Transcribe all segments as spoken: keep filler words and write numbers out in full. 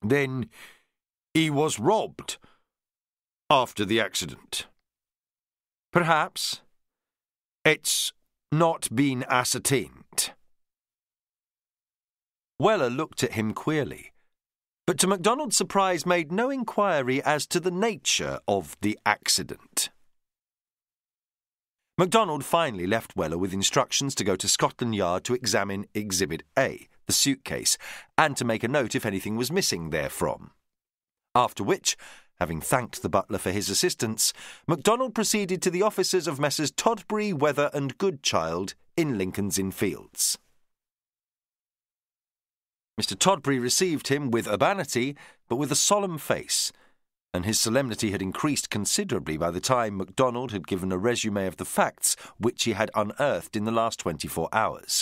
Then he was robbed after the accident. Perhaps. It's not been ascertained. Weller looked at him queerly, but to MacDonald's surprise made no inquiry as to the nature of the accident. MacDonald finally left Weller with instructions to go to Scotland Yard to examine Exhibit A, the suitcase, and to make a note if anything was missing therefrom. After which, having thanked the butler for his assistance, MacDonald proceeded to the offices of Messrs Todbury, Weather and Goodchild in Lincoln's Inn Fields. Mister Todbury received him with urbanity, but with a solemn face, and his solemnity had increased considerably by the time MacDonald had given a resume of the facts which he had unearthed in the last twenty-four hours.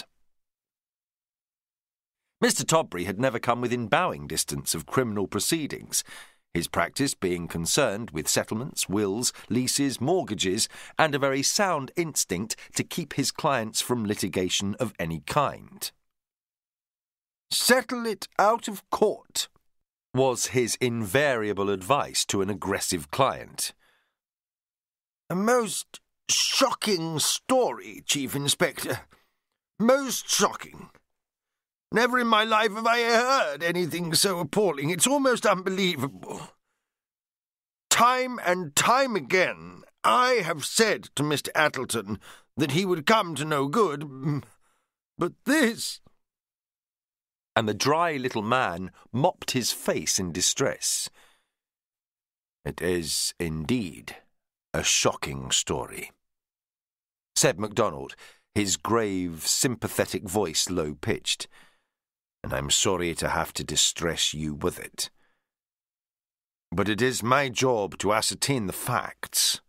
Mister Todbury had never come within bowing distance of criminal proceedings, his practice being concerned with settlements, wills, leases, mortgages, and a very sound instinct to keep his clients from litigation of any kind. "Settle it out of court," was his invariable advice to an aggressive client. "A most shocking story, Chief Inspector. Most shocking. Never in my life have I heard anything so appalling. It's almost unbelievable. Time and time again I have said to Mister Attleton that he would come to no good, but this—" And the dry little man mopped his face in distress. "It is indeed a shocking story," said MacDonald, his grave, sympathetic voice low-pitched, "and I'm sorry to have to distress you with it. But it is my job to ascertain the facts.